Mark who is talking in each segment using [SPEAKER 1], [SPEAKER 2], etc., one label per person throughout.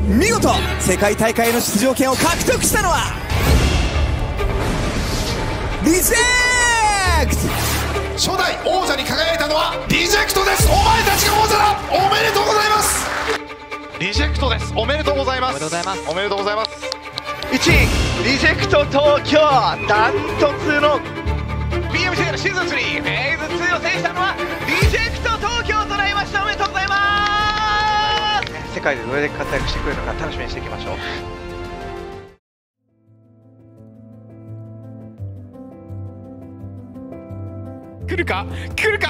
[SPEAKER 1] 見事世界大会の出場権を獲得したのはリジェクト。
[SPEAKER 2] 初代王者に輝いたのはリジェクトです。お前たちが王者だ。おめでとうございます。リジェクトです。おめでとうございます。おめでとうございます。
[SPEAKER 3] 1位リジェクト東京、ダントツの BMCL シーズン3フェーズ2を制したのはリジェクト東京となりました。おめでとうございます。世界でどれだけ活躍してくれるのか楽しみにしていきましょう。
[SPEAKER 2] 来るか来るか。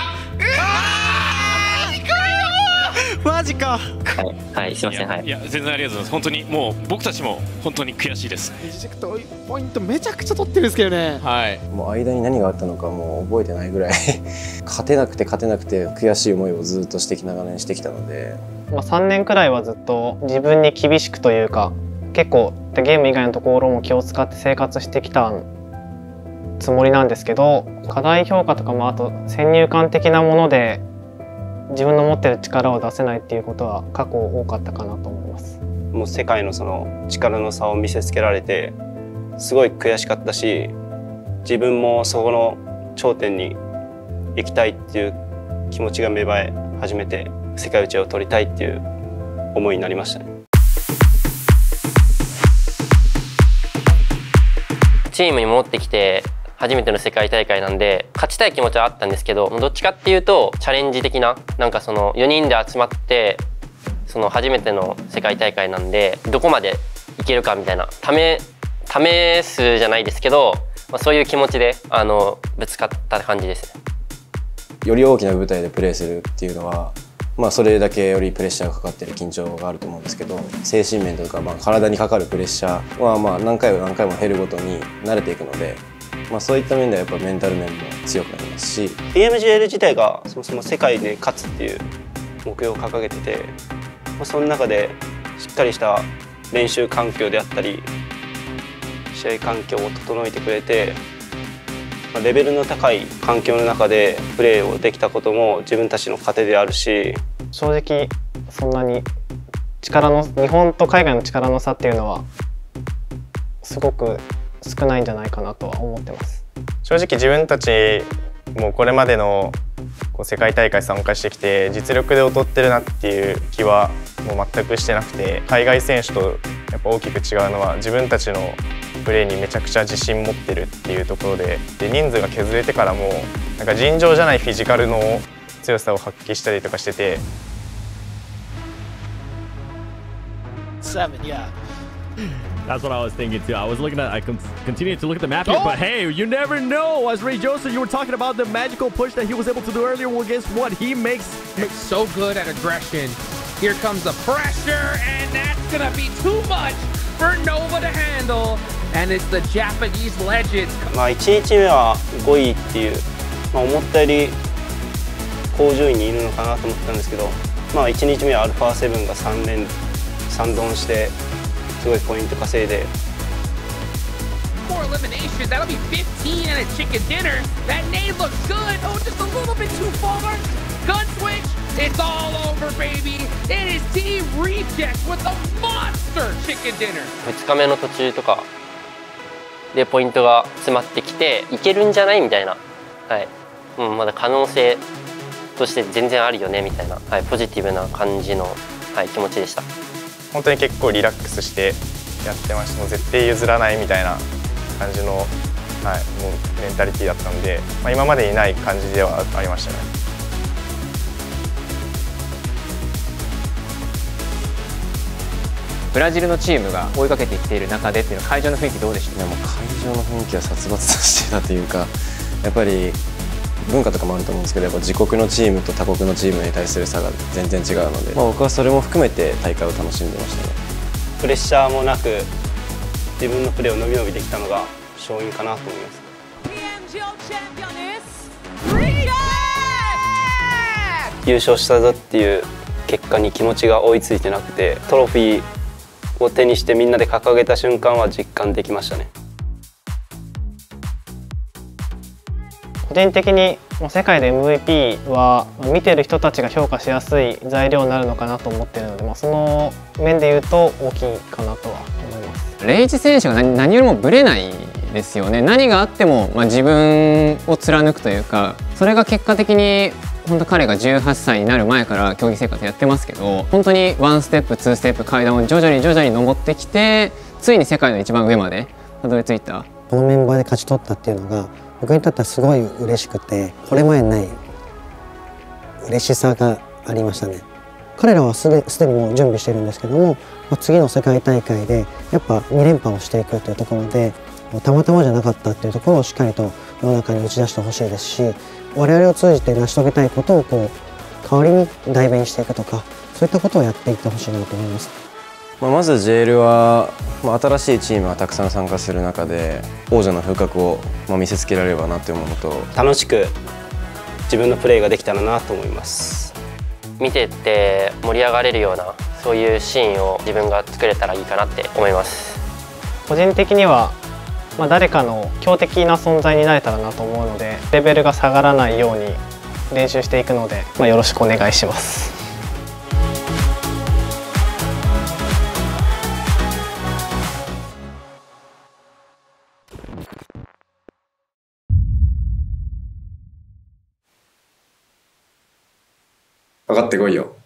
[SPEAKER 4] マジか。
[SPEAKER 5] はい、すみません。はい。
[SPEAKER 6] いや、全然ありがとうございます。本当にもう僕たちも本当に悔しいです。
[SPEAKER 4] リジェクトポイントめちゃくちゃ取ってるんですけどね。
[SPEAKER 6] はい。
[SPEAKER 7] もう間に何があったのかもう覚えてないぐらい勝てなくて悔しい思いをずっと長年してきたので。
[SPEAKER 8] 3年くらいはずっと自分に厳しくというか、結構ゲーム以外のところも気を使って生活してきたつもりなんですけど、課題評価とかもあと先入観的なもので自分の持ってる力を出せないっていうことは過去多かったかなと思います。
[SPEAKER 9] もう世界のその力の差を見せつけられてすごい悔しかったし、自分もそこの頂点に行きたいっていう気持ちが芽生え始めて、世界一を取りたいっていう思いになりましたね。
[SPEAKER 5] チームに戻ってきて初めての世界大会なんで勝ちたい気持ちはあったんですけど、どっちかっていうとチャレンジ的な、なんかその4人で集まってその初めての世界大会なんでどこまでいけるかみたいな試すじゃないですけど、そういう気持ちでぶつかった感じですね。
[SPEAKER 7] より大きな舞台でプレーするっていうのは、それだけよりプレッシャーがかかってる緊張があると思うんですけど、精神面とか、体にかかるプレッシャーは何回も減るごとに慣れていくので、そういった面ではやっぱメンタル面も強くなりますし、
[SPEAKER 9] BMGL 自体がそもそも世界で勝つっていう目標を掲げてて、その中でしっかりした練習環境であったり試合環境を整えてくれて、レベルの高い環境の中でプレーをできたことも自分たちの糧であるし、
[SPEAKER 8] 正直そんなに日本と海外の力の差っていうのはすごく少ないんじゃないかなとは思ってます。
[SPEAKER 10] 正直自分たちもこれまでの世界大会参加してきて実力で劣ってるなっていう気はもう全くしてなくて、海外選手とやっぱ大きく違うのは自分たちのプレーにめちゃくちゃ自信持ってるっていうところで、人数が削れてからもなんか尋常じゃないフィジカルの強さを発揮したりとかしてて。
[SPEAKER 11] That's what I was thinking too. I was looking at, I continued to look at the map here, but hey, you never know. As Ray Joseph, you were talking about the magical push that he was able to do earlier. Well, guess what? He makes
[SPEAKER 12] so good at aggression. Here comes the pressure, and that's gonna be too much for Nova to handle. And it's the Japanese legends.
[SPEAKER 9] 1日目は5位っていう、思ったより高順位にいるのかなと思ってたんですけど、1日目は α7 が3ドンしてすごいポイント稼いで。
[SPEAKER 12] For elimination, that'll be 15 and a chicken dinner. That nade looks good. Oh, just a little bit too far. Gun switch. It's all over, baby. It is Team Reject with the monster chicken dinner.
[SPEAKER 5] 2日目の途中とかでポイントが詰まってきていけるんじゃないみたいな、まだ可能性として全然あるよねみたいな、ポジティブな感じの、気持ちでした。
[SPEAKER 10] 本当に結構リラックスしてやってました。もう絶対譲らないみたいな感じの、もうメンタリティーだったので、今までにない感じではありましたね。
[SPEAKER 13] ブラジルのチームが追いかけてきている中でっていうのは会場の雰囲気どうでした？
[SPEAKER 7] もう会場の雰囲気は殺伐としてたというか、やっぱり文化とかもあると思うんですけど、やっぱ自国のチームと他国のチームに対する差が全然違うので、僕はそれも含めて大会を楽しんでましたね。
[SPEAKER 9] プレッシャーもなく自分のプレーを伸び伸びできたのが勝因かなと思います。優勝したぞっていう結果に気持ちが追いついてなくて、トロフィーを手にしてみんなで掲げた瞬間は実感できましたね。
[SPEAKER 8] 個人的に世界で MVP は見てる人たちが評価しやすい材料になるのかなと思っているので、その面で言うと大きいかなとは思います。
[SPEAKER 13] レイジ選手が何よりもブレないですよね。何があっても、自分を貫くというか、それが結果的に本当彼が18歳になる前から競技生活やってますけど、本当に1ステップ2ステップ階段を徐々に登ってきて、ついに世界の一番上までたどり着いた。
[SPEAKER 14] このメンバーで勝ち取ったっていうのが僕にとってはすごい嬉しくて、これまでにない嬉しさがありましたね。彼らはすでにもう準備してるんですけども、次の世界大会でやっぱ2連覇をしていくというところで、たまたまじゃなかったっていうところをしっかりと世の中に打ち出してほしいですし、我々を通じて成し遂げたいことを代わりに代弁していくとか、そういったことをやっていってほしいなと思います。
[SPEAKER 7] まず JL は、新しいチームがたくさん参加する中で王者の風格を見せつけられればなと思うのと、
[SPEAKER 9] 楽しく自分のプレーができたらなと思います。
[SPEAKER 5] 見てて盛り上がれるようなそういうシーンを自分が作れたらいいかなって思います。
[SPEAKER 8] 個人的には、誰かの強敵な存在になれたらなと思うので、レベルが下がらないように練習していくので、よろしくお願いします。
[SPEAKER 7] 分かってこいよ。